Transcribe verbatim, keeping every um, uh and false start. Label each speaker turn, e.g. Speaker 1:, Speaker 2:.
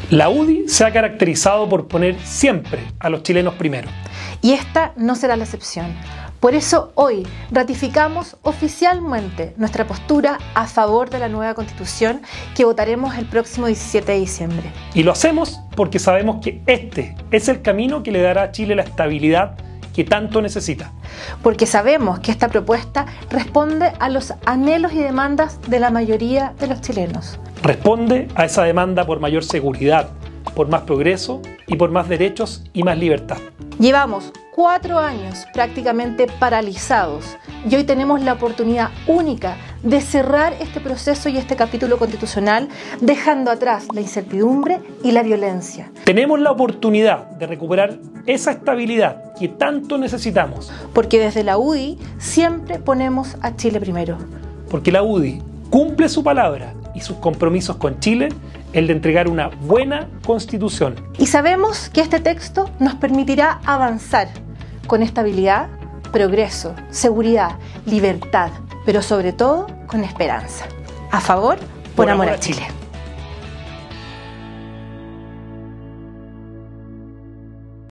Speaker 1: La U D I se ha caracterizado por poner siempre a los chilenos primero.
Speaker 2: Y esta no será la excepción. Por eso hoy ratificamos oficialmente nuestra postura a favor de la nueva Constitución que votaremos el próximo diecisiete de diciembre.
Speaker 1: Y lo hacemos porque sabemos que este es el camino que le dará a Chile la estabilidad que tanto necesita.
Speaker 2: Porque sabemos que esta propuesta responde a los anhelos y demandas de la mayoría de los chilenos.
Speaker 1: Responde a esa demanda por mayor seguridad, por más progreso y por más derechos y más libertad.
Speaker 2: Llevamos cuatro años prácticamente paralizados y hoy tenemos la oportunidad única de cerrar este proceso y este capítulo constitucional, dejando atrás la incertidumbre y la violencia.
Speaker 1: Tenemos la oportunidad de recuperar esa estabilidad que tanto necesitamos.
Speaker 2: Porque desde la U D I siempre ponemos a Chile primero.
Speaker 1: Porque la U D I cumple su palabra y sus compromisos con Chile, el de entregar una buena constitución.
Speaker 2: Y sabemos que este texto nos permitirá avanzar con estabilidad, progreso, seguridad, libertad, pero sobre todo con esperanza. A favor, por, por amor, amor a Chile. Chile.